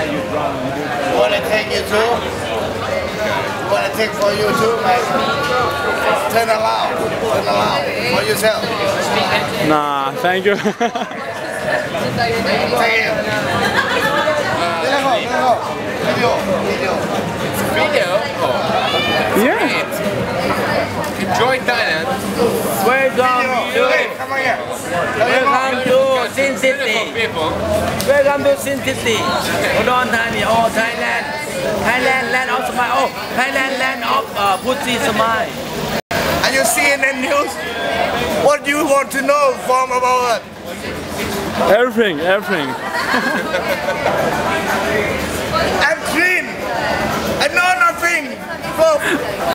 you drunk. Want to take you too? Want to take for you too, man? Turn around for yourself. Nah, thank you. Take it. Video? Oh. Yeah. Enjoy Thailand. Welcome to Sin City. Welcome to Sin City. Udon Thani, oh Thailand. Thailand land of smile. Oh, Thailand land of Pussy smile. Are you seeing the news? What do you want to know from about it? Everything. I'm clean. I know nothing.